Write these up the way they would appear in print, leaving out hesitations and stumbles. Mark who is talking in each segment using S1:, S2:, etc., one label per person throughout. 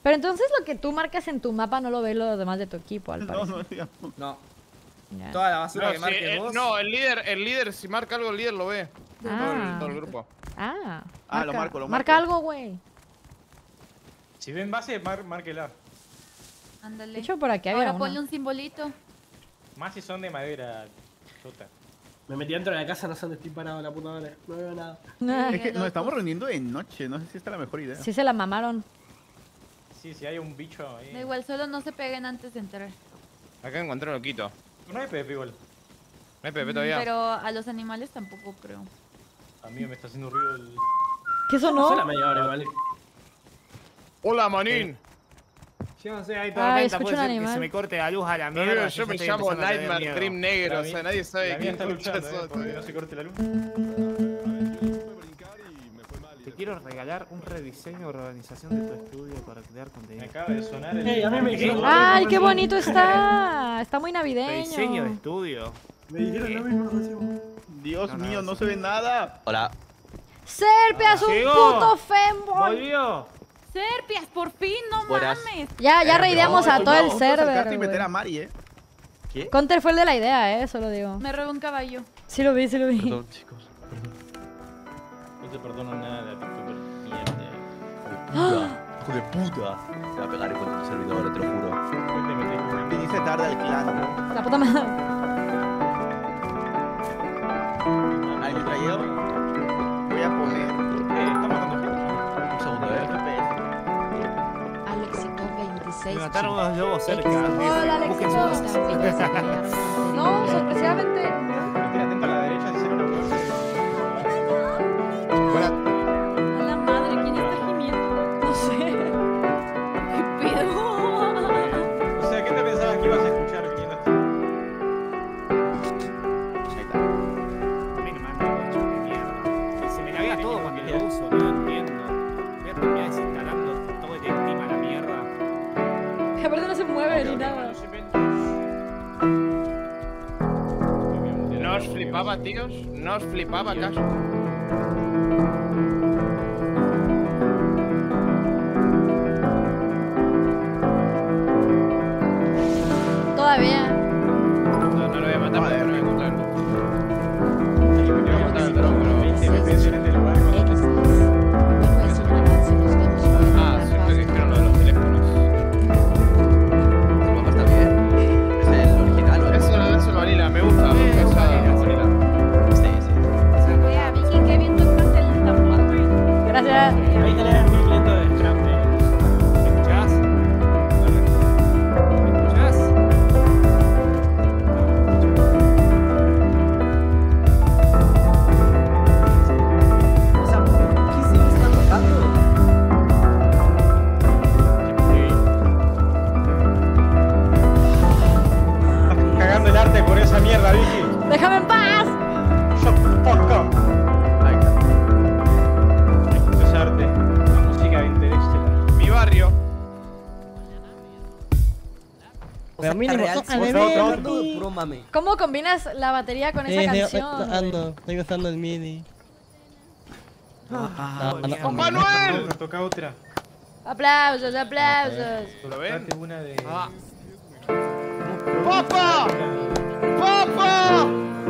S1: Pero entonces lo que tú marcas en tu mapa no lo ven los demás de tu equipo, al parecer.
S2: No, digamos.
S3: No.
S1: Ya.
S3: Toda la basura
S4: No,
S3: que marques vos.
S4: no, el líder, si marca algo, el líder lo ve. Todo el grupo.
S1: Ah,
S2: lo marco.
S1: Marca algo, güey.
S5: Si ven base, márquela.
S6: Ándale.
S1: De hecho, por aquí había
S6: Ahora
S1: uno.
S6: ponle un simbolito.
S5: Más si son de madera, Jota.
S7: Me metí dentro de la casa, no sé dónde estoy parado, la puta madre. No veo nada.
S2: Es que nos estamos reuniendo de noche, no sé si esta es la mejor idea.
S1: Sí se la mamaron.
S5: Sí, si hay un bicho ahí.
S6: Da igual, solo no se peguen antes de entrar.
S4: Acá encontré un loquito.
S5: No hay PP igual.
S4: No hay PP todavía.
S6: Pero a los animales tampoco creo.
S5: A mí me está haciendo ruido el...
S1: ¿Qué sonó?
S7: Son la media hora igual.
S4: Hola, manín.
S3: Yo no sé, hay
S1: Ay,
S3: tormenta,
S1: escucho
S3: puede
S1: un
S3: ser que
S1: animal.
S3: se me corte la luz a la
S4: No,
S3: mierda.
S4: mira, yo me
S3: estoy
S4: llamo
S3: empezando a tener
S4: Nightmare
S3: miedo.
S4: Dream Negro, o sea, nadie sabe
S5: La mía
S4: quién
S5: está luchando,
S4: sos.
S5: porque no se corte la luz.
S3: Te quiero regalar un rediseño de organización de tu estudio para crear
S5: Me
S3: contenido.
S5: acaba de sonar el...
S7: Ey, a mí me dijeron-
S1: ¡Ay, qué bonito está! Está muy navideño.
S3: Rediseño de estudio.
S7: Me dijeron lo mismo recién.
S2: Dios mío, no se ve nada.
S8: Hola.
S1: ¡Serpia es un
S3: Llegó.
S1: puto femboy!
S3: ¡Volvió!
S6: ¡Serpias, por fin! ¡No
S8: Buenas.
S6: mames!
S1: Ya raideamos a todo el
S2: Vamos a acercarte
S1: server,
S2: y meter a
S1: güey.
S2: Mari,
S8: ¿Qué?
S1: Counter fue el de la idea, eso lo digo.
S6: Me robé un caballo.
S1: Sí lo vi, sí lo vi.
S8: Perdón, chicos.
S5: No te perdono nada, TikToker. Mierda.
S8: Hijo de puta. Te va a pegar en contra del servidor, te lo juro.
S5: Te metes con una-
S2: Viniste tarde al clan.
S1: La puta madre.
S2: Ahí me traigo. Voy a poner
S5: está matando gente.
S8: Un segundo,
S2: FPS.
S9: Alexito 26.
S3: Me mataron unos lobos cerca.
S1: Hola, Alexito. No, sorpresivamente.
S5: Estoy atento a la derecha, si hicieron una puerta.
S6: A la madre, ¿quién está gimiendo?
S1: No sé.
S6: ¿Qué pedo?
S5: O sea, ¿qué te pensabas que ibas a escuchar viniendo hasta?
S3: Me manda mucho de mierda. Y se me laguea todo cuando lo uso, no entiendo. Voy a terminar desinstalando todo el estima la mierda.
S1: Que aparte no se mueve ni nada.
S4: ¿No os flipaba, tíos? ¿No os flipaba acaso?
S1: Todavía.
S4: No lo voy a matar, pero no voy a encontrar.
S5: Me quiero matar el dron, pero 20 FPS en este lugar.
S4: Ah, sí, fue que dijeron lo de los teléfonos.
S8: El mapa está bien. ¿Es el original o el...?
S4: Eso lo Vanilla, me gusta esa Vanilla.
S8: Sí, sí.
S6: Vea, Vicky, qué bien tú estás en el tambor, güey.
S1: Gracias.
S7: Ahí tenés 1500 de scrap.
S5: ¿Me escuchás? ¿Me escuchás?
S7: O sea, ¿qué se me está tocando?
S5: Estás cagando el arte por esa mierda, Vicky.
S1: ¡Déjame en paz!
S5: Shut the fuck up. Esto es arte. La música de Interestelar.
S4: Mi barrio.
S7: Pero mínimo, puro mame.
S1: ¿Cómo combinas la batería con esa canción?
S7: Estoy usando el MIDI.
S4: ¡Juan Manuel!
S5: Toca otra.
S1: Aplausos, aplausos.
S4: ¿Lo ven?
S5: Date una de...
S4: Ah. ¡Papa! ¡Papa!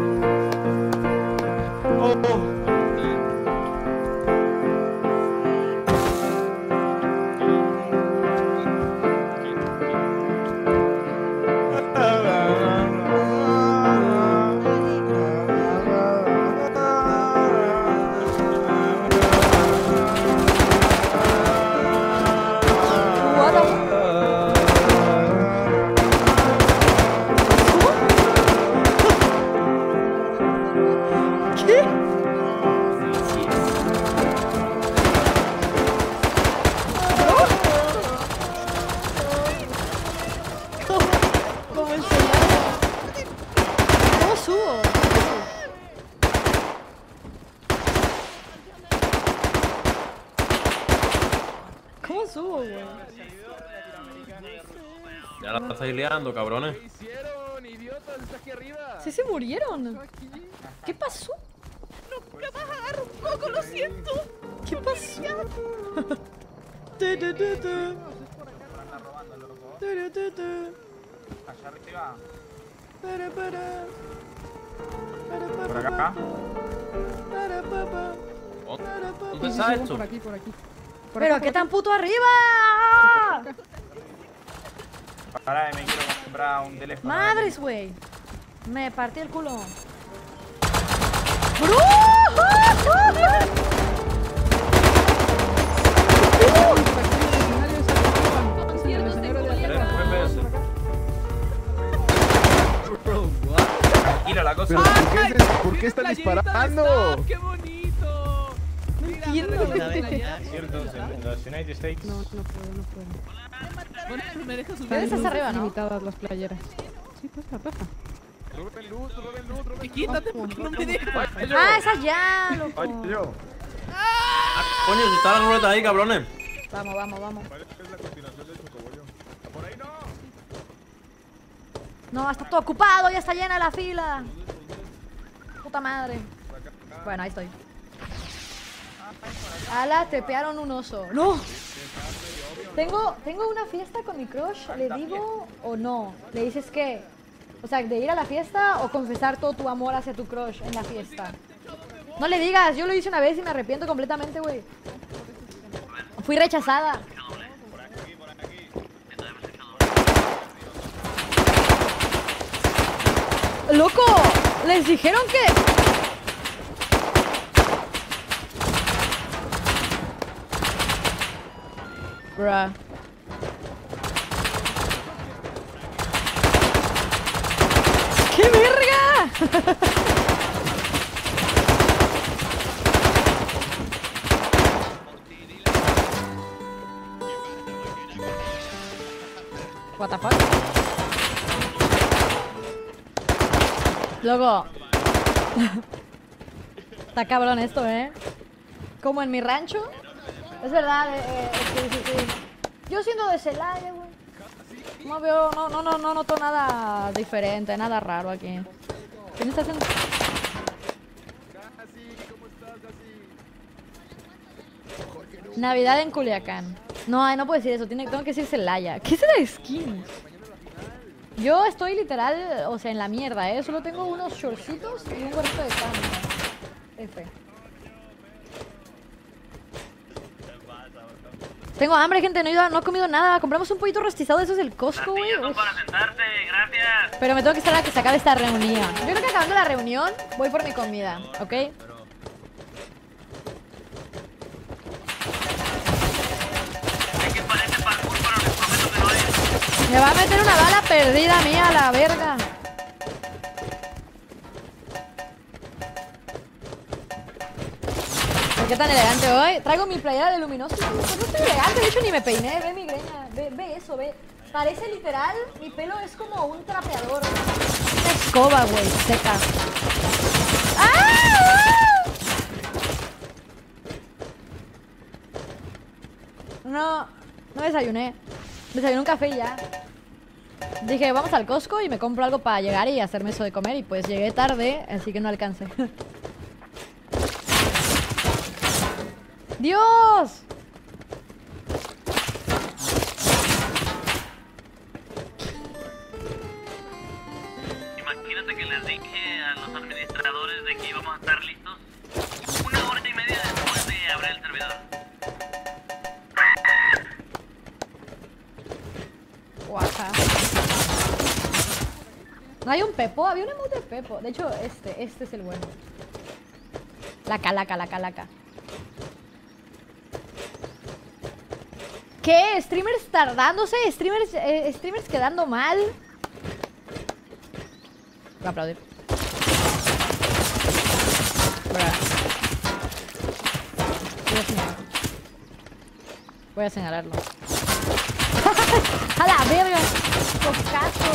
S1: What the... ¿Qué? ¿Cómo enseñar? ¿Cómo subo? ¿Cómo subo, güey?
S10: Ya la estáis liando, cabrones.
S1: Sí se murieron. ¿Qué pasó?
S6: ¡Me vas a agarrar un poco, lo siento!
S1: ¿Qué pasó? Tu, tu, tu, tu.
S3: Allá arriba. Por acá.
S10: ¿Dónde está esto?
S7: Por aquí, por aquí.
S1: ¿Pero qué tan puto arriba?
S3: Pará, me quiero comprar un teléfono.
S1: Madres, güey. Me partí el culo.
S3: Tranquilo, la cosa.
S5: ¿Pero por qué están disparando?
S7: ¡Qué bonito! No entiendo.
S4: Cierto, en los United States.
S7: No puedo. Bueno, me dejas subir.
S1: Pero estás arriba, ¿no?
S7: Limitadas las playeras. Sí, pasa.
S5: Roben luz, roben luz, roben luz.
S7: Quítate porque no me dejas.
S1: Ah, esa ya, loco.
S5: Ay, yo.
S10: Coño, si está la ruleta ahí, cabrones.
S1: Vamos.
S5: Es la continuación del chocobollo. Por ahí no.
S1: No, está todo ocupado, ya está llena la fila. Puta madre. Bueno, ahí estoy. Ala, te pearon un oso. ¡No! Tengo una fiesta con mi crush, ¿le digo o no? ¿Le dices qué? O sea, de ir a la fiesta o confesar todo tu amor hacia tu crush en la fiesta. No le digas, yo lo hice una vez y me arrepiento completamente, güey. Fui rechazada. ¡Loco! Les dijeron que... Bruh. ¡Qué verga! What the fuck? Loco. Está cabrón esto, Como en mi rancho. Es verdad, sí. Yo siendo de Celaya, güey. No veo, no noto nada diferente, nada raro aquí. ¿Quién está haciendo? Navidad en Culiacán. No, no puedo decir eso, tengo que decir Celaya. ¿Qué es de skins? Yo estoy literal, o sea, en la mierda, Solo tengo unos shortcitos y un gorrito de cambio. F. Tengo hambre, gente, no he comido nada. Compramos un pollito rostizado de esos del Costco, güey.
S4: para sentarte, gracias.
S1: Pero me tengo que esperar a que se acabe esta reunión. Yo creo que acabando la reunión voy por mi comida, ¿ok? Me va a meter una bala perdida mía a la verga. ¿Por qué tan elegante hoy? Traigo mi playera de luminoso. No estoy elegante, de hecho ni me peiné. Ve mi greña, ve eso, ve. Parece literal, mi pelo es como un trapeador. Una escoba, güey, seca. ¡Ah! No desayuné. Desayuné un café y ya. Dije, vamos al Costco y me compro algo para llegar y hacerme eso de comer. Y pues llegué tarde, así que no alcancé. ¡Dios!
S4: Imagínate que les dije a los administradores de que íbamos a estar listos 1 hora y media después de abrir el servidor.
S1: Guaja. ¿No hay un Pepo? Había un emote de Pepo. De hecho, este es el bueno. La calaca. ¿Qué? ¿Streamers tardándose? ¿Streamers quedando mal? Voy a aplaudir. Voy a señalarlo. ¡A la verga! ¡Cocazo!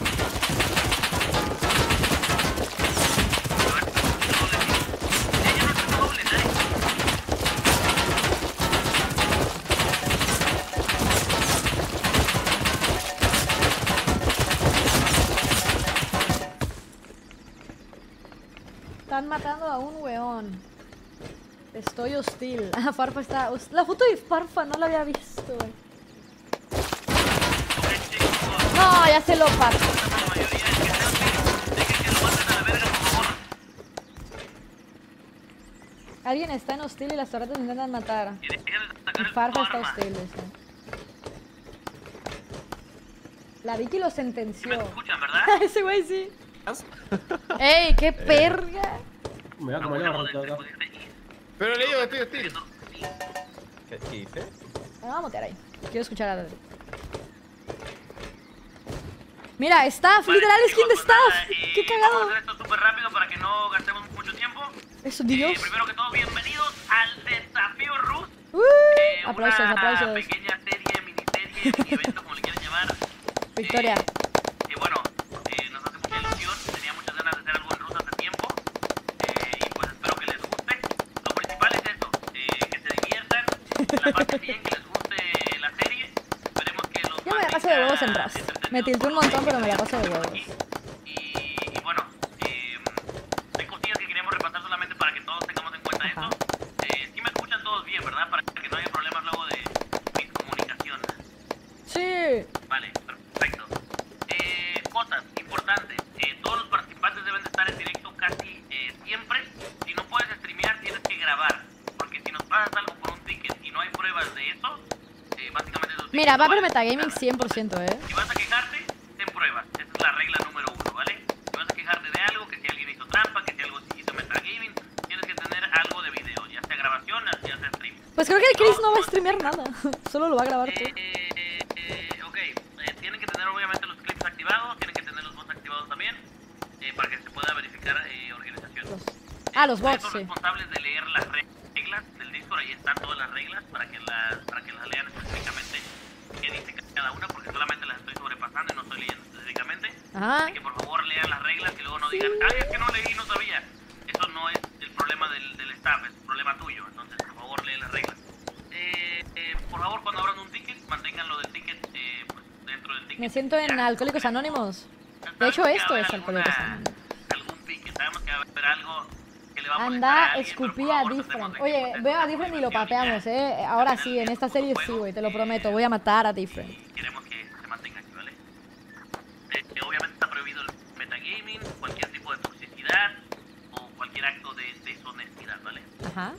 S1: Están matando a un weón. Estoy hostil. Ah, Farfa está... La foto de Farfa no la había visto, güey. ya se lo paso.
S4: La mayoría es que sea así. Dejen que lo manden a la verga, por favor.
S1: Alguien está en hostil y las torretas me intentan matar.
S4: Y dejen de sacar el
S1: Farfa
S4: puto
S1: está
S4: arma.
S1: hostil, dice. La Vicky lo
S4: Sí me
S1: sentenció.
S4: escuchan, ¿verdad?
S1: Ese güey sí. ¡Ey, qué perga!
S10: Mira cómo le va a
S4: Podemos
S10: arrancar acá.
S5: Pero le digo, estoy hostil.
S8: ¿Qué dice?
S1: Me voy a mutear ahí. Quiero escuchar a... Mira, staff, literal skin de staff. ¡Qué cagado!
S4: Vamos a hacer esto súper rápido para que no gastemos mucho tiempo.
S1: Eso, Dios.
S4: Primero que todo, bienvenidos al Desafío Rus.
S1: Aplausos,
S4: una
S1: aplausos.
S4: pequeña serie, miniserie, mini evento, como le quieran llamar.
S1: Victoria.
S4: Que bueno, nos hace mucha ilusión. Tenía muchas ganas de hacer algo en Rus hace tiempo. Y pues espero que les guste. Lo principal es eso, que se diviertan. La parte bien, que les guste la serie. Esperemos que los
S1: Yo me la paso de huevos en Rust. Me tilté un montón, pero me la paso de huevos.
S4: Y bueno, hay cosillas que queríamos repasar solamente para que todos tengamos en cuenta
S1: Ajá.
S4: esto. Sí me escuchan todos bien, ¿verdad? Para que no haya problemas luego de mi comunicación.
S1: Sí.
S4: Vale, perfecto. Cosas importantes. Todos los participantes deben de estar en directo casi siempre. Si no puedes streamear, tienes que grabar. Porque si nos pasas algo por un ticket y no hay pruebas de eso, básicamente...
S1: Mira, va a haber metagaming 100%,
S4: Si vas a quejarte, ten pruebas. Esa es la regla número 1, ¿vale? Si vas a quejarte de algo, que si alguien hizo trampa, que si algo se hizo metagaming, tienes que tener algo de video, ya sea grabación, ya sea stream.
S1: Pues creo que el Chris no va a streamear nada. Solo lo va a grabar tú.
S4: Ok, tienen que tener obviamente los clips activados, tienen que tener los bots activados también, para que se pueda verificar organización.
S1: Los bots,
S4: Son
S1: sí.
S4: responsables de leer las reglas del Discord, ahí están todas las reglas para que las lean específicamente qué dice cada una, porque solamente las estoy sobrepasando y no estoy leyendo específicamente.
S1: Ajá.
S4: Así que por favor lean las reglas y luego no digan, ay, es que no leí, no sabía. Eso no es el problema del staff, es el problema tuyo. Entonces, por favor, lee las reglas. Por favor, cuando abran un ticket, manténganlo del ticket pues, dentro del ticket.
S1: Me siento en Alcohólicos Anónimos. De hecho, esto es Alcohólicos Anónimos.
S4: Algún ticket, sabemos que va a haber algo que le va a molestar
S1: Anda,
S4: a alguien, pero
S1: escupí
S4: por
S1: a
S4: favor,
S1: Different.
S4: tratemos de
S1: Oye,
S4: que
S1: veo a Different y lo papeamos, Ahora sí, en esta serie sí, güey, te lo prometo. Voy a matar a Different.
S4: y queremos que se mantenga aquí, ¿vale? Obviamente está prohibido el metagaming, cualquier tipo de toxicidad o cualquier acto de deshonestidad, ¿vale?
S1: Ajá.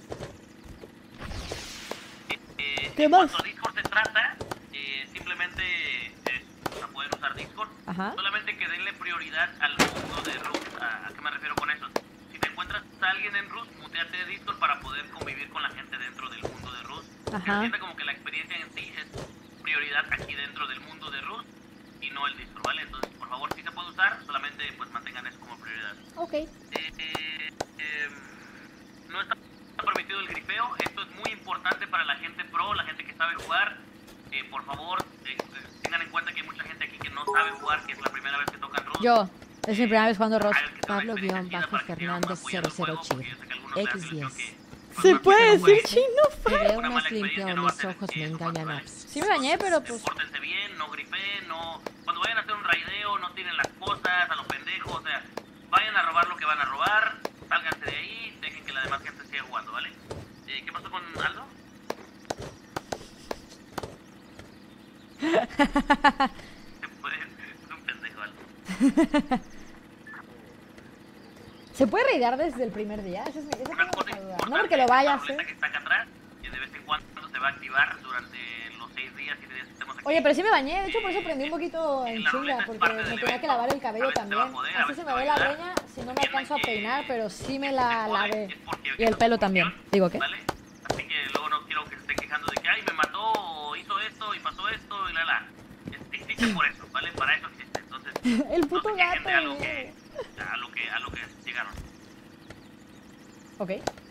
S4: ¿Qué
S1: más?
S4: En cuanto a Discord se trata, simplemente pueden usar Discord.
S1: Ajá.
S4: Solamente que denle prioridad al mundo de Rust. ¿A qué me refiero con eso? Si te encuentras a alguien en Rust, muteate de Discord para poder convivir con la gente dentro del mundo de Rust.
S1: Ajá.
S4: Que se sienta como que la experiencia en sí es prioridad aquí dentro del mundo de Rust y no el Discord, ¿vale? Entonces, por favor, si se puede usar, solamente pues mantengan eso como prioridad.
S1: Ok.
S4: No está permitido el grifeo. Esto es muy importante para la gente pro, la gente que sabe jugar. Por favor, tengan en cuenta que hay mucha gente aquí que no sabe jugar, que es la primera vez que tocan Rust.
S1: Yo. Es mi primera vez jugando Rust.
S9: Pablo-Fernández008. X10.
S1: ¿Se puede decir chino?
S9: Me veo más limpio, mis ojos me engañan más.
S1: Sí me bañé, pero pues...
S4: Pórtense bien, no grifeen, no... Cuando vayan a hacer un raideo, no tiren las cosas a los pendejos, o sea, vayan a robar lo que van a robar, sálganse de ahí, dejen que la demás gente siga jugando, ¿vale? ¿Qué pasó con Aldo? Es un pendejo, Aldo.
S1: ¿Se puede raidear desde el primer día? Esa es mi duda. No porque lo
S4: esta
S1: vaya a
S4: ruleta
S1: hacer.
S4: que está acá atrás, que de vez en cuando se va a activar durante los 6 días y días que estemos aquí.
S1: Oye, pero sí me bañé, de hecho por eso prendí un poquito en
S4: La
S1: chinga,
S4: ruleta es
S1: porque
S4: parte
S1: me
S4: del
S1: tenía que
S4: evento.
S1: lavar el cabello
S4: A veces se va a
S1: también.
S4: poder, a
S1: Así
S4: veces
S1: se
S4: te
S1: me
S4: va a
S1: ve la
S4: ayudar.
S1: greña, si no me
S4: Tienen
S1: alcanzo a
S4: que-
S1: peinar, pero sí me
S4: si
S1: la
S4: se jode,
S1: lavé.
S4: es porque
S1: Y el pelo también. Digo, ¿qué?
S4: ¿Vale? Así que luego no quiero que se estén quejando de que ay, me mató, o hizo esto y pasó esto y la. Existe por eso, ¿vale? Para eso existe. Entonces,
S1: El puto
S4: no se quejen
S1: gato.
S4: de algo que, a lo que llegaron.
S1: Ok.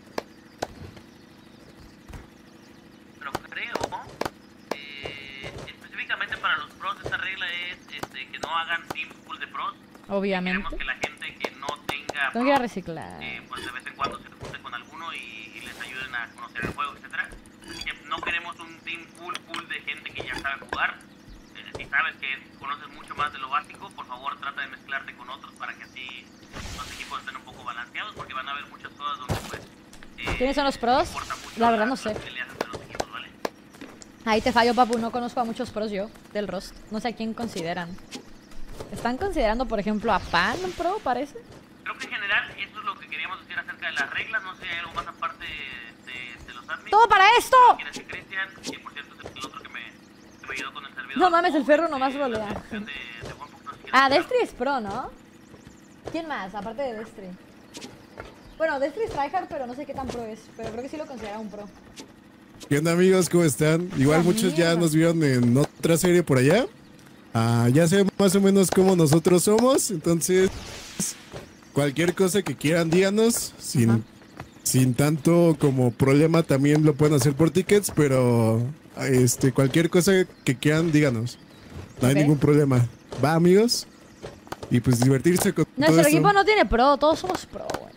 S4: Pero creo, específicamente para los pros, esta regla es que no hagan team full de pros.
S1: Obviamente.
S4: Queremos que la gente que no tenga
S1: Tengo que ir a
S4: pros,
S1: reciclar.
S4: pues de vez en cuando se junten con alguno y les ayuden a conocer el juego, etcétera. Así que no queremos un team full de gente que ya sabe jugar. Si sabes que conoces mucho más de lo básico, por favor trata de mezclarte con otros para que así los equipos estén un poco balanceados, porque van a haber muchas cosas donde pues
S1: ¿Quiénes son los pros? La verdad no sé.
S4: peleas entre los equipos, ¿vale?
S1: Ahí te fallo, papu, no conozco a muchos pros yo del Rust. No sé a quién consideran. ¿Están considerando, por ejemplo, a Pan Pro, parece?
S4: Creo que en general eso es lo que queríamos decir acerca de las reglas. No sé, hay algo más aparte de los admins.
S1: ¡Todo para esto!
S4: ¿Quién es Cristian? Que por cierto es el otro que me ayudó con el servidor.
S1: No mames, el Ferro nomás rolea. Ah, Destry es pro, ¿no? ¿Quién más? Aparte de Destry. Bueno, Destry es tryhard, pero no sé qué tan pro es. Pero creo que sí lo considera un pro.
S11: ¿Qué onda, amigos? ¿Cómo están? Igual muchos ya nos vieron en otra serie por allá. Ya sé más o menos cómo nosotros somos. Entonces, cualquier cosa que quieran, díganos. Sin tanto como problema, también lo pueden hacer por tickets. Pero cualquier cosa que quieran, díganos. No hay ningún problema. Va, amigos. Y pues divertirse con
S1: Nuestro
S11: todo
S1: equipo
S11: esto.
S1: no tiene pro, todos somos pro, güey.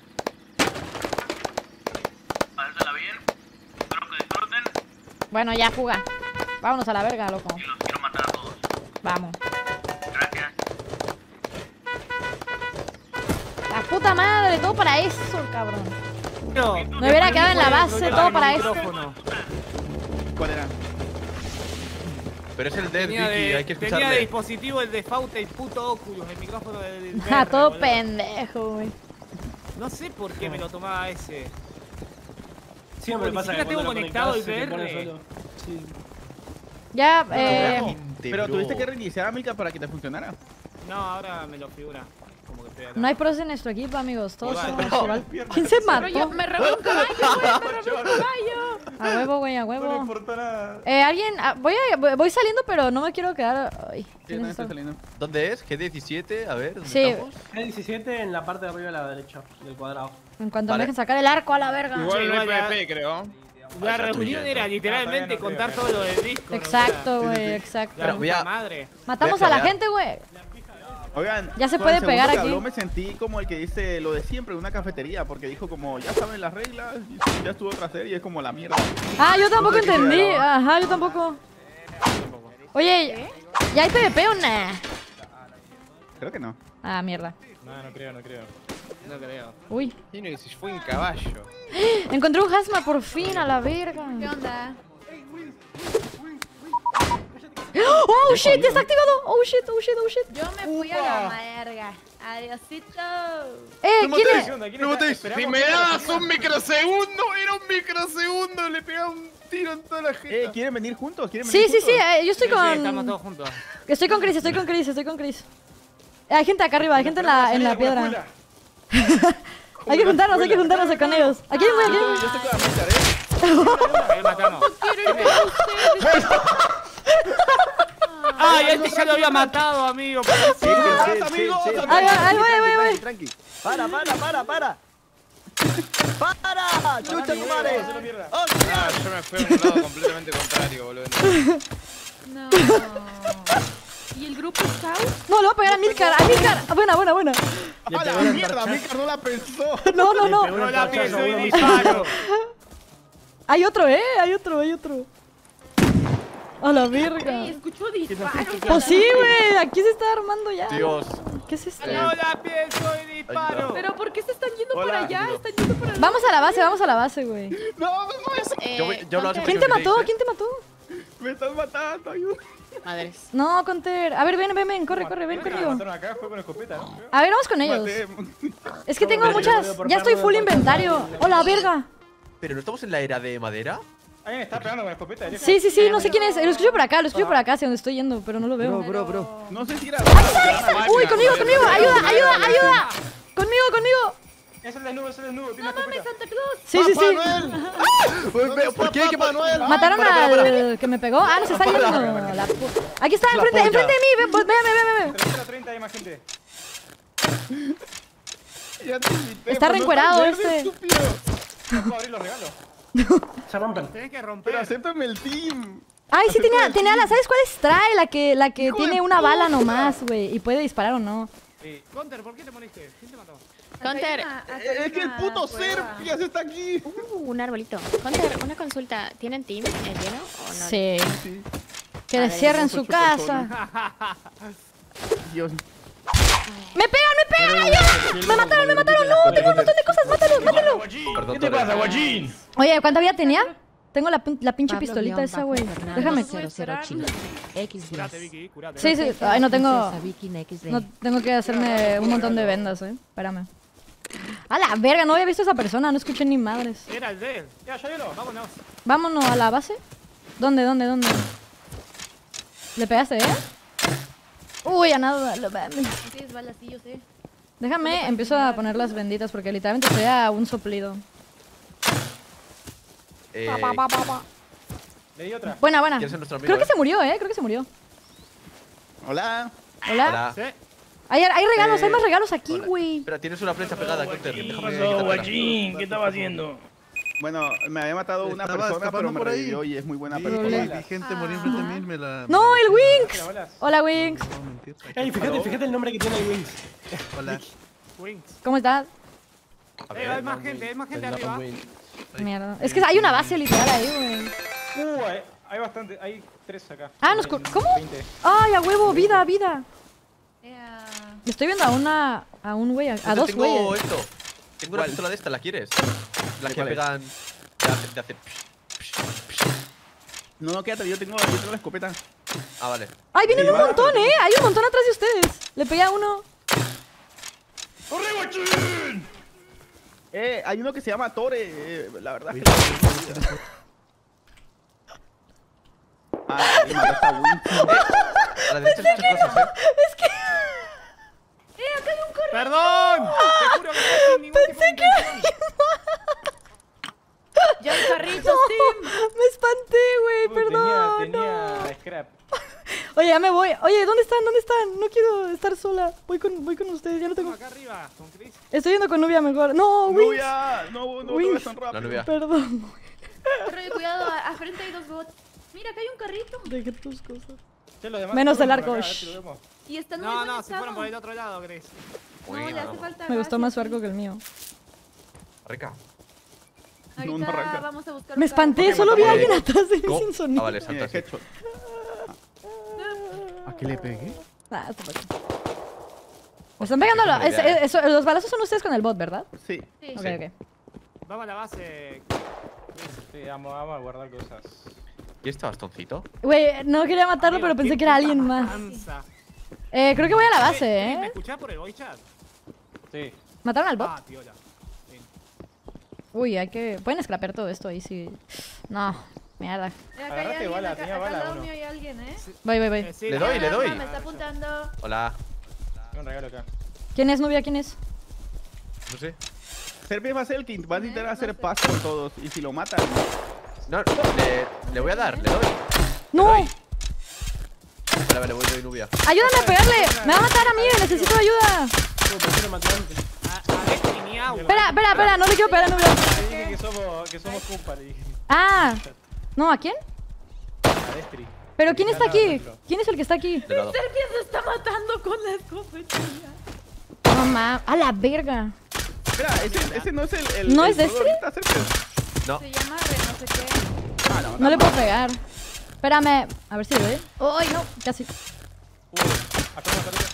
S4: Pásala bien. Espero que disfruten.
S1: Bueno, ya juga. Vámonos a la verga, loco.
S4: Y los quiero matar a todos.
S1: Vamos.
S4: Gracias.
S1: La puta madre, todo para eso, cabrón.
S3: No,
S1: Me hubiera quedado en la base, todo para eso.
S2: ¿Cuál era?
S8: Pero es el Dead,
S3: Tenía
S8: Vicky, hay que
S3: tenía de
S8: escucharle.
S3: dispositivo el default, el puto Oculus, el micrófono del
S1: Ah,
S3: VR,
S1: todo
S3: boludo.
S1: pendejo, güey.
S3: No sé por qué me lo tomaba ese.
S10: Siempre
S3: Ni
S10: pasa
S3: siquiera
S10: que
S3: tengo
S10: cuando lo
S3: conectado el
S10: conectás, se te pone
S3: VR.
S10: solo. Sí.
S1: Ya,
S2: Pero tuviste que reiniciar a Mika para que te funcionara.
S3: No, ahora me lo figura. Como que estoy acá.
S1: no hay pros en nuestro equipo, amigos. Todos
S3: Igual.
S1: somos
S3: No,
S1: igual. ¿Quién se mató?
S6: Pero yo me robé un caballo, güey, me robé un caballo.
S1: A huevo, güey, a huevo.
S5: No me importa nada.
S1: Alguien, voy saliendo, pero no me quiero quedar. Ay,
S2: Sí,
S1: ¿quién
S2: no,
S1: es
S2: estoy
S1: esto?
S2: saliendo.
S8: ¿Dónde es? ¿G17? A ver, ¿dónde
S1: Sí.
S8: estamos?
S10: G17 en la parte de arriba de la derecha del cuadrado.
S1: En cuanto me
S8: Vale.
S1: dejen sacar el arco a la verga.
S3: Igual
S5: Igual
S3: no
S5: no
S3: hay
S5: PvP, creo.
S3: La reunión era literalmente contar todo lo del disco.
S1: Exacto, güey, exacto.
S3: La
S8: voy a-
S3: puta madre.
S1: Matamos
S8: voy a
S1: a la
S8: pelear.
S1: gente, güey.
S2: Oigan,
S1: Ya se
S2: con
S1: puede
S2: el segundo
S1: pegar
S2: que
S1: aquí.
S2: habló, me sentí como el que dice lo de siempre en una cafetería, porque dijo como, ya saben las reglas, y ya estuvo otra serie, es como la mierda.
S1: Ah, yo tampoco
S2: No sé qué
S1: entendí.
S2: queda.
S1: Ajá, yo tampoco. Oye, ¿ya hay PvP o nah?
S2: Creo que no.
S1: Ah, mierda.
S5: No, no creo.
S3: No creo.
S1: Uy.
S5: Tiene que si fue en caballo.
S1: Encontré un Hazma por fin, a la verga.
S6: ¿Qué onda?
S1: ¡Oh, shit! ¡Ya está activado! ¡Oh, shit! ¡Oh, shit! ¡Oh, shit!
S6: Yo me fui a la verga. Adiosito.
S1: ¿Quién es?
S5: Si me dabas un microsegundo, era un microsegundo, le pegaba un tiro en toda la gente.
S2: ¿Quieren venir juntos? ¿Quieren
S1: Sí,
S2: venir
S1: sí, sí,
S2: juntos?
S1: yo estoy
S3: Sí, estamos
S1: con...
S3: todos juntos.
S1: Estoy con Chris, estoy con Chris, estoy con Chris. Hay gente acá arriba, hay gente en la piedra. Hay que juntarnos con ellos. Aquí hay
S2: Yo
S1: güey,
S2: estoy con la Mika, ¿eh?
S3: Ahí matamos.
S6: Quiero irme con ustedes.
S3: ¡Ay, este ya lo había matado, amigo!
S2: Sí, amigos,
S1: Ahí voy.
S7: Tranqui. Para. ¡Para! ¡Chucha tu madre!
S5: Ah, yo me fui a un lado completamente contrario, boludo.
S6: No. ¿Y el grupo Scout?
S1: No, le voy a pegar a Milcar, Buena.
S2: ¡A la mierda! Mika no la pensó.
S1: No.
S3: No la pienso y disparo.
S1: Hay otro. A la verga.
S6: Escucho disparos.
S1: Pues sí, güey, aquí se está armando ya.
S8: Dios.
S1: ¿Qué es esto?
S3: No la pienso y disparo.
S6: ¿Pero por qué se están yendo
S2: Hola.
S6: para allá? Están yendo para allá.
S1: Vamos a la base, güey.
S2: No,
S8: Yo lo hago
S1: ¿Quién te mató?
S2: me están matando, ayuda.
S6: Madres.
S1: No, Conter. A ver, ven, corre, ven conmigo.
S5: Mataron acá, fue con escopeta, ¿no?
S1: A ver, vamos con ellos.
S2: Maté.
S1: Es que tengo muchas. Ya estoy full inventario. ¡Hola, verga!
S8: ¿Pero no estamos en la era de madera?
S5: Alguien está pegando con escopeta.
S1: Sí, no sé quién es. Lo escucho por acá, hacia donde estoy yendo, pero no lo veo.
S7: Bro.
S2: No sé si era.
S1: ¡Uy, conmigo! ¡Ayuda! ¡Conmigo!
S5: Es el desnudo, tiene
S6: No
S5: escopeta.
S6: mames, Santa Claus.
S1: Sí.
S2: ¿Por qué Manuel?
S1: Mataron al que me pegó. Ah, no se está yendo. La aquí está, enfrente de mí. Ven.
S5: 30, hay más gente.
S2: Ya te invité,
S1: Está
S2: pues,
S1: reencuerado
S2: no estás verde,
S1: este.
S2: estúpido.
S5: No puedo abrir los regalos.
S10: Se rompen.
S3: Tenés que
S2: Pero
S3: romper.
S2: acéptame el team.
S1: Ay, sí tenía la. ¿Sabes cuál es? Trae la que
S2: Hijo
S1: tiene
S2: de
S1: una
S2: puta.
S1: bala nomás, güey. Y puede disparar o no.
S3: Counter, ¿por qué te moriste? ¿Quién te mató?
S6: Conter.
S2: Es que el puto Serpias está aquí.
S6: Un arbolito. Conter, una consulta. ¿Tienen team lleno o no?
S1: Sí. Que
S6: A
S1: le
S6: ver,
S1: cierren
S2: fue
S1: su
S2: chupa
S1: casa.
S2: Dios.
S1: ¡Me pegan! ¡Ayuda! ¡Me mataron! ¡No! Tengo un montón de cosas. ¡Mátalo!
S8: Perdón,
S5: ¿Qué te pasa, guachín?
S1: Oye, ¿cuánta vida tenía? Tengo la pinche pistolita esa, güey. Déjame.
S3: Curate, Vicky, curate.
S1: Sí, sí. Ay, no tengo... No, tengo que hacerme un montón de vendas, Espérame. A la verga, no había visto a esa persona. No escuché ni madres.
S3: Era el de él. Ya, vámonos.
S1: Vámonos a la base. ¿Dónde? ¿Le pegaste, Uy, a nada, lo mames.
S6: Tienes balas, sí, yo sé.
S1: Déjame, empiezo a poner las benditas porque literalmente estoy a un soplido.
S3: Le di otra.
S1: Buena.
S8: ¿Quién es nuestro amigo,
S1: Creo que se murió, Creo que se murió.
S2: Hola.
S1: Hola.
S3: ¿Sí?
S1: Hay regalos, hay más regalos aquí, güey.
S8: Espera, tienes una flecha pegada, Counter.
S12: ¿Qué pasó, guachín? ¿Qué estaba haciendo?
S2: Bueno, me había matado una persona, pero me revivió y es muy buena persona.
S11: Vi gente morir frente a mí, me la...
S1: ¡No, el Winx! Hola, Winx.
S12: Ey, fíjate el nombre que tiene el Wings.
S11: Hola.
S3: Wings.
S1: ¿Cómo estás?
S3: Hay más gente arriba.
S1: Mierda. Es que hay una base literal ahí, güey.
S12: Hay bastante, hay 3 acá.
S1: Ah, ¿cómo?
S12: 20.
S1: ¡Ay, a huevo! vida! Estoy viendo a un güey, a dos
S8: Tengo
S1: güeyes.
S8: esto. Tengo una pistola de esta, ¿la quieres? Las que pegan... Te hace...
S2: No, quédate, yo tengo la escopeta.
S8: Ah, vale.
S1: ¡Ay, vienen un montón, Hay un montón atrás de ustedes. Le pegué a uno.
S12: ¡Corre, guachín!
S2: Hay uno que se llama Tore, la verdad es que... Ah, y mataste a Winx.
S8: A la derecha hay muchas cosas,
S1: Es que... acá hay un carro.
S3: ¡Perdón! Te juro que no sin ningún tipo de intención.
S6: ¡Ya el carrito, Tim!
S1: Me espanté, güey, perdón.
S12: Tenía scrap.
S1: Oye, ya me voy. Oye, ¿dónde están? No quiero estar sola. Voy con ustedes, ya no tengo...
S3: Acá arriba, con Chris.
S1: Estoy yendo con Nubia mejor. No, Winx.
S2: Nubia, no te
S1: Winx.
S2: ves tan rápido.
S8: La Nubia.
S1: Perdón.
S6: Corre, cuidado, a frente hay 2 bots. Mira, acá hay un carrito.
S1: Deje tus cosas.
S12: Che, los demás
S1: Menos
S12: se
S1: el
S12: fueron
S1: arco.
S12: por acá, a ver si lo vemos.
S6: Y están muy
S3: No,
S6: buen
S3: se
S6: estado.
S3: fueron por el otro lado, Chris.
S6: No, le hace falta
S1: Me gustó
S6: gas,
S1: más su
S6: sí.
S1: arco que el mío.
S8: Rica.
S6: Ahorita
S2: No arranca.
S6: vamos a buscar
S1: Me
S6: un carro.
S1: espanté, sosolo vi a alguien atrás de mí
S8: ¿Cómo?
S1: sin sonido.
S8: Ah, vale, salta así.
S2: Headshot. ¿A qué le pegué?
S1: Ah, está bien. Me están pegando los balazos son ustedes con el bot, ¿verdad?
S2: Sí.
S6: Sí.
S1: Ok.
S3: Vamos a la base.
S12: Sí, vamos a guardar cosas.
S8: ¿Y este bastoncito?
S1: Güey, no quería matarlo, pero pensé que era alguien más. Creo que voy a la base,
S3: ¿Me escuchás por el voice chat?
S12: Sí.
S1: ¿Mataron al bot?
S3: Ah, tío, ya.
S1: Uy, hay que... Pueden scrapear todo esto ahí, sí. No, mierda.
S6: Acá hay
S12: Agarraste
S6: alguien,
S12: bala,
S6: acá
S12: tenía
S6: al
S12: bala
S6: lado
S12: uno.
S6: mío hay alguien,
S1: Voy.
S8: Le doy.
S6: Me está apuntando.
S8: Hola.
S12: Tengo un regalo acá.
S1: ¿Quién es, Nubia? ¿Quién es?
S8: No sé.
S2: Serpes va a ser el que va a intentar hacer paz con todos. Y si lo matan...
S8: No, le voy a dar, le doy.
S1: ¡No!
S8: Vale, voy Nubia.
S1: ¡Ayúdame a pegarle! ¡Me va a matar a mí! ¡Necesito ayuda!
S12: ¿Por qué lo maté antes?
S3: A Destiny ni agua.
S1: Espera, no le quiero pegar a Nubia.
S12: Le dije que somos compa, le dije.
S1: Ah, ¿no? ¿A quién?
S12: A Destri.
S1: ¿Pero quién está aquí? ¿Quién es el que está aquí?
S8: De lado.
S6: Sergio se está matando con la escopetilla.
S1: No, ma. ¡A la verga!
S2: Espera, ese no es el...
S1: ¿No
S2: el
S1: es Destri?
S2: ahorita, Serpes.
S8: No.
S6: Se llama Re no sé qué.
S1: No le puedo pegar. Espérame, a ver si le doy. ¡Ay, no! Casi.
S12: Acá me aparece.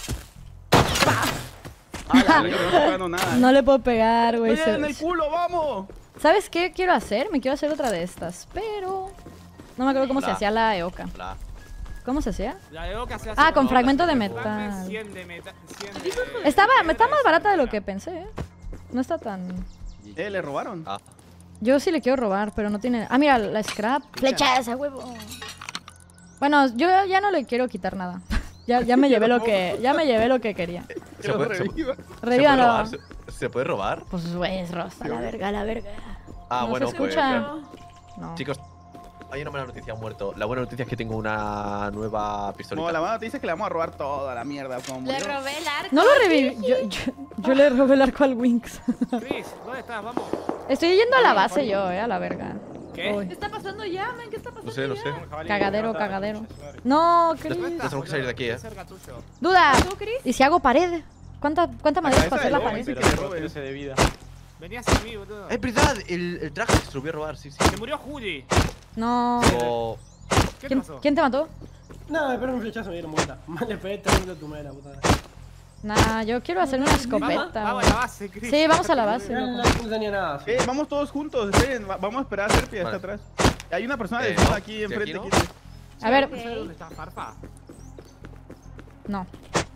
S2: Ah, no estoy pegando nada.
S1: No le puedo pegar, güey.
S2: ¡Oye, en el culo, vamos!
S1: ¿Sabes qué quiero hacer? Me quiero hacer otra de estas, pero... No me acuerdo cómo se hacía la EOKA.
S8: Hola.
S1: ¿Cómo se hacía?
S3: La de Oca se hace
S1: Ah, con
S3: con
S1: fragmento de
S3: fragmento,
S1: metal.
S3: 100 de metal.
S1: Está más barata de lo que pensé, No está tan...
S2: Le robaron.
S8: Ah.
S1: Yo sí le quiero robar, pero no tiene... Ah, mira, la scrap. Flechas, a huevo. Bueno, yo ya no le quiero quitar nada. ya me llevé lo que quería.
S8: ¿Se puede
S1: Revívalo.
S8: robar? ¿Se puede robar?
S1: Pues güey, es rosa, la verga.
S8: Ah,
S1: No
S8: bueno,
S1: se escucha.
S8: pues...
S1: No.
S8: Chicos, hay una mala noticia, han muerto. La buena noticia es que tengo una nueva pistolita.
S2: No, la mala noticia es que le vamos a robar toda la mierda. Como
S6: Le
S2: yo.
S6: robé el arco.
S1: No lo reviví. Yo le robé el arco al Winx.
S3: Chris, ¿dónde estás? Vamos.
S1: Estoy yendo a la base yo, a la verga.
S3: ¿Qué?
S1: Uy.
S6: ¿Qué está pasando ya, man? ¿Qué está pasando?
S8: No sé.
S1: Cagadero. No, Chris.
S8: Tenemos que salir de aquí,
S3: Cerca tuyo.
S1: Duda.
S6: ¿Tú, Chris?
S1: ¿Y si hago pared? ¿Cuánta madera
S2: Esa
S1: para hacer
S2: de
S1: la
S2: lobo,
S1: pared?
S2: ese
S12: Pero
S2: que
S12: tengo
S2: robe.
S12: 13 de vida.
S3: Venías a mí, boludo.
S8: Es verdad, el traje se lo voy a robar, sí.
S3: Se murió Juli.
S1: No.
S8: O...
S3: ¿Qué pasó?
S1: ¿Quién te mató?
S12: Nada, me pegó un flechazo y me dieron vuelta. Mal le pegué, te a tu madre, puta.
S1: Nah, yo quiero hacer una escopeta.
S3: Vamos a la base, Chris.
S1: Sí, vamos a la base.
S12: No tenía nada.
S2: Vamos todos juntos, esperen, vamos a esperar a Serpia hasta atrás. Hay una persona desnuda aquí enfrente.
S8: aquí,
S1: A ver.
S3: ¿Dónde está Farfa?
S1: No.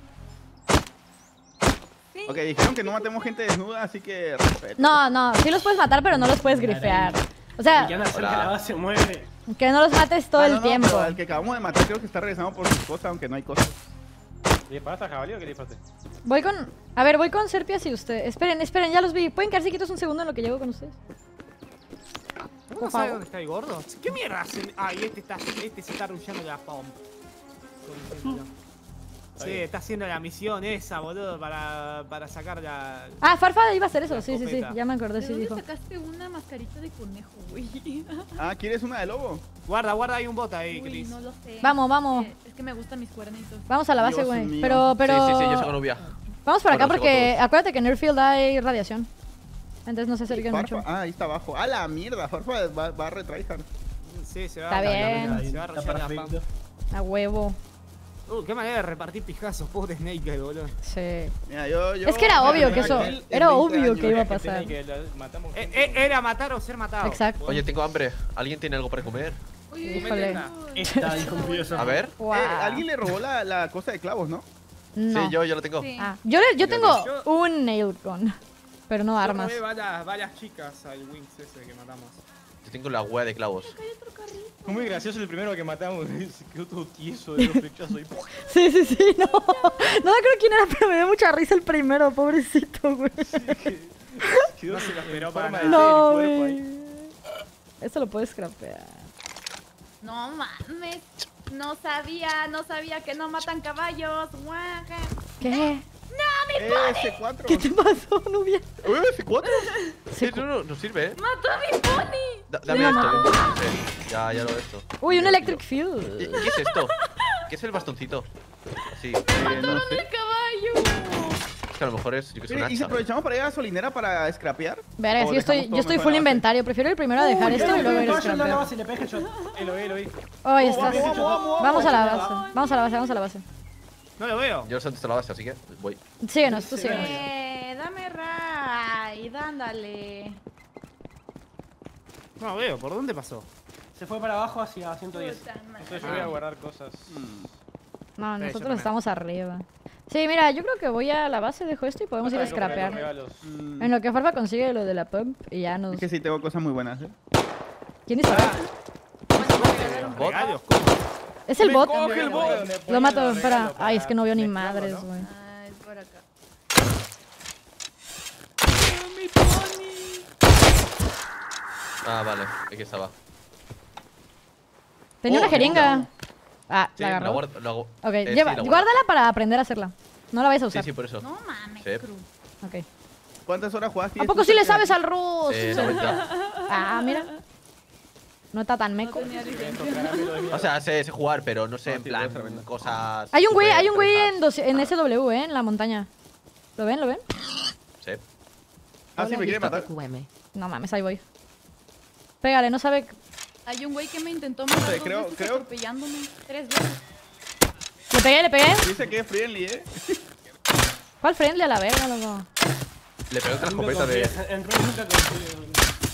S2: Ok, dijeron que no matemos gente desnuda, así que respeto.
S1: No, sí los puedes matar, pero no los puedes grifear. O sea,
S12: Y hacer que la base mueve.
S1: que no los mates todo el tiempo.
S2: Pero el que acabamos de matar creo que está regresando por sus cosas, aunque no hay cosas.
S12: ¿Le disparaste a jabalí o qué le disparaste?
S1: Voy con... A ver, voy con Serpias y usted. Esperen, ya los vi. ¿Pueden quedarse quietos un segundo en lo que llego con ustedes?
S3: ¿No sabe dónde está el gordo? ¿Qué mierda hacen? Ay, este se está rushando la pump. Sí, está haciendo la misión esa, boludo, para sacar la...
S1: Ah, Farfa iba a hacer eso, sí,
S3: escopeta.
S1: ya me acordé,
S13: ¿De
S1: sí
S13: dónde
S1: dijo.
S13: sacaste una mascarita de conejo, güey?
S2: Ah, ¿quieres una de lobo?
S3: Guarda, hay un bot ahí,
S13: Uy,
S3: Chris.
S13: no lo sé.
S1: Vamos.
S13: Es que me gustan mis cuernitos.
S1: Vamos a la base,
S2: Dios
S1: güey.
S2: mío.
S1: Pero...
S8: Sí, yo soy Colubia.
S1: Vamos por acá
S8: Bueno,
S1: porque
S8: todos.
S1: acuérdate que en Airfield hay radiación. Entonces no se acerquen
S2: Farfa,
S1: mucho.
S2: ahí está abajo. ¡A la mierda! Farfa va a retryhard.
S3: Sí, se va
S1: Está bien.
S3: Se va a rushar la pump.
S1: A huevo.
S3: Qué manera de repartir pijazos, pobre Snake, boludo.
S1: Sí.
S2: Mira, yo...
S1: Es que era obvio que eso... Era obvio que iba a pasar.
S3: Era matar o ser matado.
S1: Exacto.
S8: Oye, tengo hambre. ¿Alguien tiene algo para comer?
S1: Híjole.
S12: Está inconfioso.
S8: A ver.
S1: Wow.
S2: Alguien le robó la cosa de clavos, ¿no?
S1: No.
S8: Sí, yo lo tengo.
S13: Sí.
S1: Ah, yo tengo un nail gun, pero no armas.
S3: Yo robé varias chicas al Wings ese que matamos.
S8: Yo tengo la hueá de clavos.
S12: Fue muy gracioso el primero que matamos. Se quedó todo tieso de los flechazos.
S1: Sí, no. No me acuerdo quién era, pero me dio mucha risa el primero, pobrecito, güey.
S12: No se lo esperó para nada.
S1: No, güey. Eso lo puedes scrapear.
S13: No mames. No sabía que no matan caballos. Guaja.
S1: ¿Qué?
S13: ¡No, mi pony!
S2: S4.
S1: ¿Qué te pasó, Nubia?
S8: ¿C4? Sí, no sirve, ¿eh?
S13: ¡Mató a mi pony!
S8: Dame esto. Sí, ya lo he esto.
S1: Uy, un electric field.
S8: ¿Qué es esto? ¿Qué es el bastoncito? Sí.
S13: ¡Mataron el caballo!
S8: Es que a lo mejor es, yo que sé, un
S2: ¿Y si
S8: hacha.
S2: aprovechamos para ir a la gasolinera para scrapear?
S1: Verás,
S2: ¿O
S1: yo estoy
S2: dejamos todo
S1: full
S2: mejor en la
S1: inventario. Prefiero ir primero a dejar esto y luego ir a
S12: No,
S1: scrapear.
S12: base, le pegué headshot. Lo vi.
S1: Oh, ahí estás. Vamos a la base. Vamos a la base.
S3: No lo veo.
S8: Yo sé dónde está la base, así que voy.
S1: Síguenos, tú síguenos.
S13: Dame ray, dándale.
S3: No lo veo, ¿por dónde pasó?
S12: Se fue para abajo hacia 110.
S13: Puta madre.
S12: Entonces yo voy a guardar cosas.
S1: No,
S3: yo
S1: nosotros
S3: también.
S1: estamos arriba. Sí, mira, yo creo que voy a la base, dejo esto y podemos ir a scrapear. En lo que Farfa consigue lo de la pump y ya nos...
S2: Es que sí, tengo cosas muy buenas, ¿eh?
S1: ¿Quién dice?
S8: ¿Bot?
S3: Regalos.
S1: Es el bot.
S12: coge el bot.
S1: Lo mato, espera. Ay, es que no veo ni madres, güey.
S13: Ah, es por acá.
S8: Ah, vale, aquí estaba.
S1: Tenía una jeringa. Ah,
S8: Sí,
S1: la
S8: la
S1: agarró.
S8: guardo. La hago.
S1: Ok,
S8: Sí,
S1: lleva,
S8: la guardo.
S1: guárdala para aprender a hacerla. No la vais a usar.
S8: Sí, por eso.
S13: No mames,
S8: Sí.
S13: Cruz.
S1: Ok.
S2: ¿Cuántas horas jugaste?
S1: ¿A poco sí le sabes al Rus?
S8: 90.
S1: Ah, mira. No está tan meco.
S8: O sea, sé jugar, pero no sé, en plan, cosas...
S1: Hay un güey
S8: súper
S1: en SW, en la montaña. ¿Lo ven?
S8: Sí.
S2: Ah, sí, me quiere matar.
S1: No mames, ahí voy. Pégale, no sabe...
S13: Hay un güey que me intentó matar dos
S2: creo-
S13: veces
S2: creo-
S13: atropellándome 3 veces.
S1: Le pegué.
S2: Dice que es friendly, ¿eh?
S1: ¿Cuál friendly a la verga, loco?
S8: Le pegó otra escopeta de...
S12: En Run nunca confío.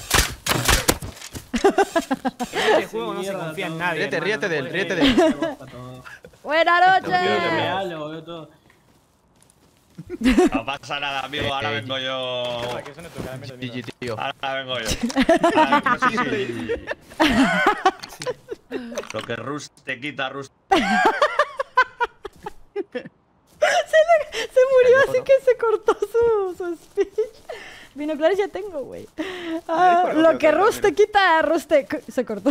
S3: En este juego no se confía en nadie.
S8: Ríete de él,
S3: hermano.
S8: ríete de él.
S1: Buenas
S12: Quiero que me
S1: noches.
S12: hable, lo veo todo.
S14: No pasa nada, amigo, ahora vengo yo.
S12: Que eso no es tu caramelo de
S8: GG,
S12: mierda.
S8: tío.
S14: Ahora vengo yo. Ahora no sé si... Lo que Rus te quita, Rus.
S1: Se murió así que se cortó su speech. Binoculares ya tengo, güey. Ah, lo que Rus te quita, Rus te... Se cortó.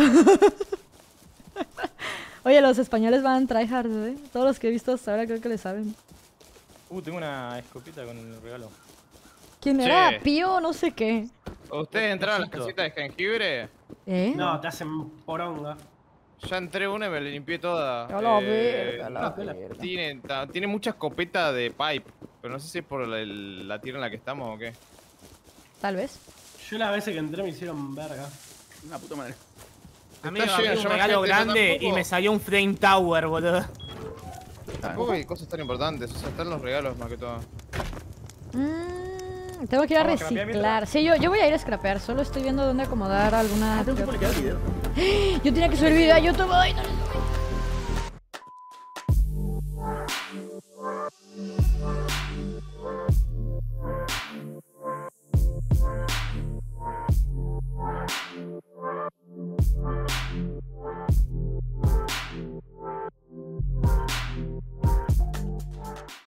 S1: Oye, los españoles van tryhard, ¿eh? Todos los que he visto hasta ahora creo que le saben.
S12: Tengo una escopeta con el regalo.
S1: ¿Quién
S5: Sí.
S1: era? Pío no sé qué.
S5: ¿Ustedes entraron a las casitas de jengibre?
S1: ¿Eh?
S12: No, te hacen poronga.
S5: Ya entré una y me la limpié toda.
S1: A la verga, a la
S5: no,
S1: verga.
S5: tiene mucha escopeta de pipe, pero no sé si es por la tierra en la que estamos o qué.
S1: Tal vez.
S12: Yo las veces que entré me hicieron verga.
S2: Una puta madre.
S3: Amigo,
S5: Está
S3: abrí
S5: lleno,
S3: un
S5: yo
S3: regalo
S5: gente,
S3: grande
S5: tampoco.
S3: y me salió un flame tower, boludo.
S5: Tampoco hay cosas tan importantes, o sea, están los regalos más que todo.
S1: Tengo que ir a
S12: Vamos a scrapear
S1: reciclar. Sí, yo voy a ir a scrapear. Solo estoy viendo dónde acomodar alguna. Yo tenía que subir video a YouTube. Ay, no.